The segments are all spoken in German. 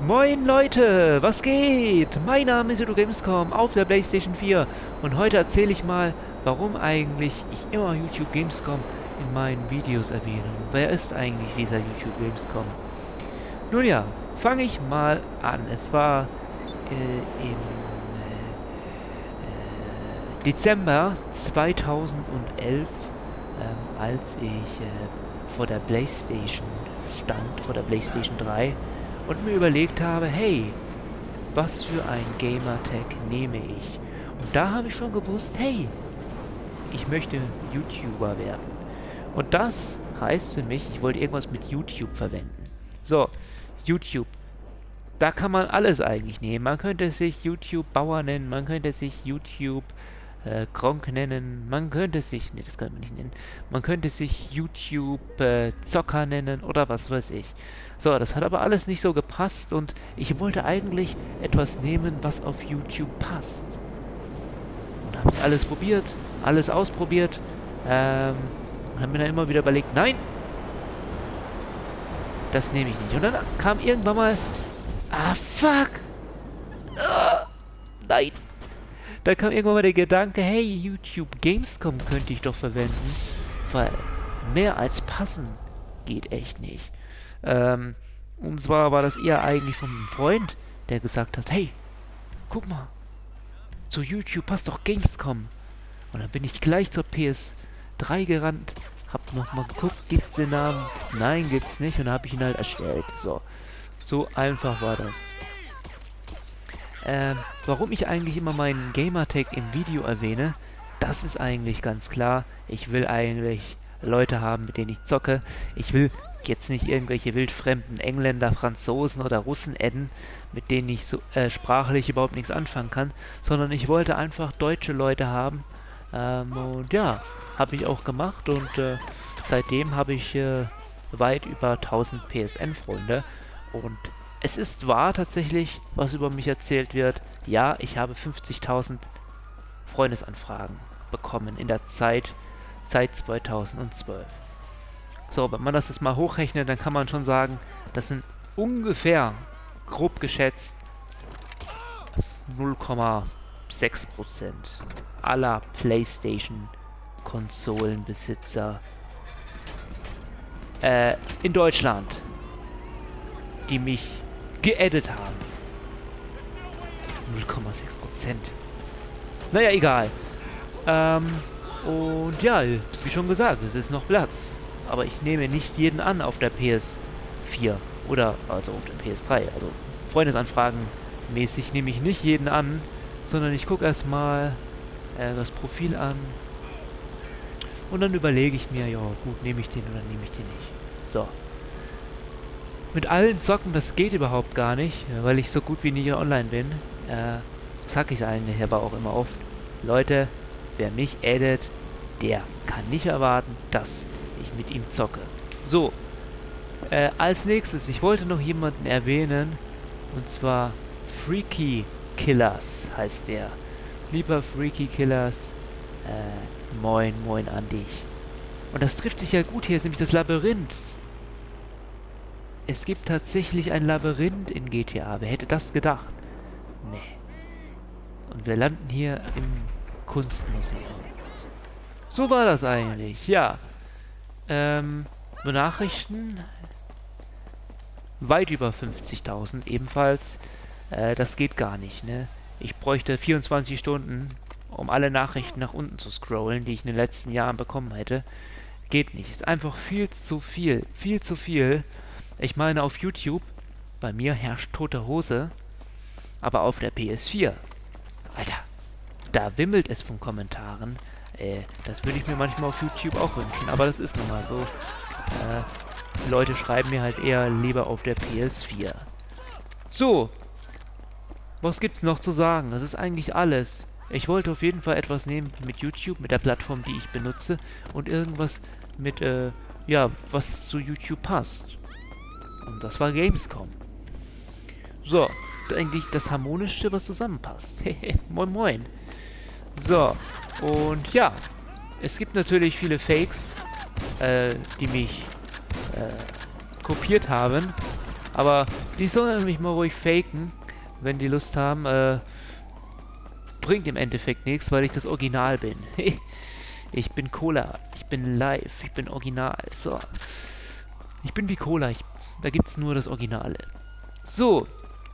Moin Leute, was geht? Mein Name ist Gamescom auf der PlayStation 4 und heute erzähle ich mal, warum eigentlich ich immer YouTube Gamescom in meinen Videos erwähne. Wer ist eigentlich dieser YouTube Gamescom? Nun ja, fange ich mal an. Es war im Dezember 2011, als ich vor der PlayStation stand, vor der PlayStation 3 und mir überlegt habe, hey, was für ein Gamertag nehme ich? Und da habe ich schon gewusst, hey, ich möchte YouTuber werden. Und das heißt für mich, ich wollte irgendwas mit YouTube verwenden. So, YouTube. Da kann man alles eigentlich nehmen. Man könnte sich YouTube Bauer nennen, man könnte sich YouTube Gronk nennen, man könnte sich, ne, das kann man nicht nennen, man könnte sich YouTube Zocker nennen oder was weiß ich. So, das hat aber alles nicht so gepasst und ich wollte eigentlich etwas nehmen, was auf YouTube passt. Und da habe ich alles probiert, alles ausprobiert, und habe mir dann immer wieder überlegt, nein, das nehme ich nicht. Und dann kam irgendwann mal, ah fuck, nein. Da kam irgendwann mal der Gedanke, hey, YouTube Gamescom könnte ich doch verwenden, weil mehr als passen geht echt nicht. Und zwar war das eher eigentlich von einem Freund, der gesagt hat, hey, guck mal, zu YouTube passt doch Gamescom. Und dann bin ich gleich zur PS3 gerannt, hab nochmal geguckt, gibt's den Namen? Nein, gibt's nicht, und dann hab ich ihn halt erstellt. So einfach war das. Warum ich eigentlich immer meinen Gamertag im Video erwähne, das ist eigentlich ganz klar. Ich will eigentlich Leute haben, mit denen ich zocke. Ich will jetzt nicht irgendwelche wildfremden Engländer, Franzosen oder Russen adden, mit denen ich so, sprachlich überhaupt nichts anfangen kann, sondern ich wollte einfach deutsche Leute haben. Und ja, habe ich auch gemacht und seitdem habe ich weit über 1000 PSN-Freunde und es ist wahr tatsächlich, was über mich erzählt wird. Ja, ich habe 50.000 Freundesanfragen bekommen in der Zeit seit 2012. So, wenn man das jetzt mal hochrechnet, dann kann man schon sagen, das sind ungefähr, grob geschätzt, 0,6% aller PlayStation-Konsolenbesitzer in Deutschland, die mich geaddet haben. 0,6%. Naja, egal. Und ja, wie schon gesagt, es ist noch Platz. Aber ich nehme nicht jeden an auf der PS4 oder also auf der PS3. Also Freundesanfragen mäßig nehme ich nicht jeden an, sondern ich gucke erstmal das Profil an und dann überlege ich mir, ja gut, nehme ich den oder nehme ich den nicht. So. Mit allen zocken, das geht überhaupt gar nicht, weil ich so gut wie nie online bin. Sag ich eigentlich aber auch immer oft. Leute, wer mich addet, der kann nicht erwarten, dass ich mit ihm zocke. So, als nächstes, ich wollte noch jemanden erwähnen, und zwar Freaky Killers heißt der. Lieber Freaky Killers, moin, moin an dich. Und das trifft sich ja gut, hier ist nämlich das Labyrinth. Es gibt tatsächlich ein Labyrinth in GTA. Wer hätte das gedacht? Nee. Und wir landen hier im Kunstmuseum. So war das eigentlich, ja. Benachrichten. Weit über 50.000 ebenfalls. Das geht gar nicht, ne? Ich bräuchte 24 Stunden, um alle Nachrichten nach unten zu scrollen, die ich in den letzten Jahren bekommen hätte. Geht nicht. Ist einfach viel zu viel. Viel zu viel. Ich meine, auf YouTube, bei mir herrscht tote Hose, aber auf der PS4, Alter, da wimmelt es von Kommentaren. Das würde ich mir manchmal auf YouTube auch wünschen, aber das ist nun mal so. Leute schreiben mir halt eher lieber auf der PS4. So, was gibt's noch zu sagen? Das ist eigentlich alles. Ich wollte auf jeden Fall etwas nehmen mit YouTube, mit der Plattform, die ich benutze, und irgendwas mit, ja, was zu YouTube passt. Und das war Gamescom. So, eigentlich das Harmonischste, was zusammenpasst. Moin moin. So, und ja, es gibt natürlich viele Fakes, die mich kopiert haben. Aber die sollen mich mal ruhig faken, wenn die Lust haben. Bringt im Endeffekt nichts, weil ich das Original bin. Ich bin Cola, ich bin live, ich bin original. So. Ich bin wie Cola, da gibt's nur das Originale. So.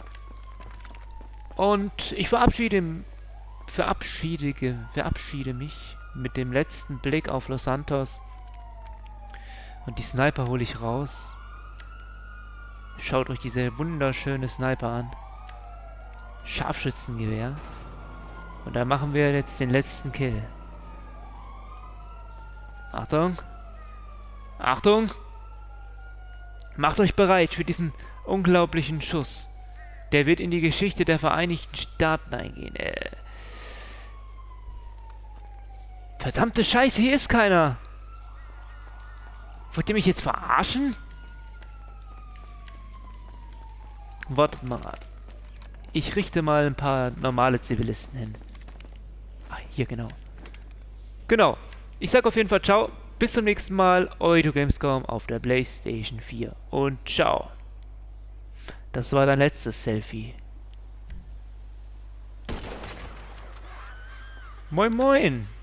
Und ich verabschiede mich mit dem letzten Blick auf Los Santos. Und die Sniper hole ich raus. Schaut euch diese wunderschöne Sniper an. Scharfschützengewehr. Und da machen wir jetzt den letzten Kill. Achtung. Achtung. Macht euch bereit für diesen unglaublichen Schuss. Der wird in die Geschichte der Vereinigten Staaten eingehen. Verdammte Scheiße, hier ist keiner. Wollt ihr mich jetzt verarschen? Wartet mal. Ich richte mal ein paar normale Zivilisten hin. Ah, hier, genau. Genau. Ich sag auf jeden Fall ciao. Bis zum nächsten Mal. Euer Gamescom auf der PlayStation 4. Und ciao. Das war dein letztes Selfie. Moin moin.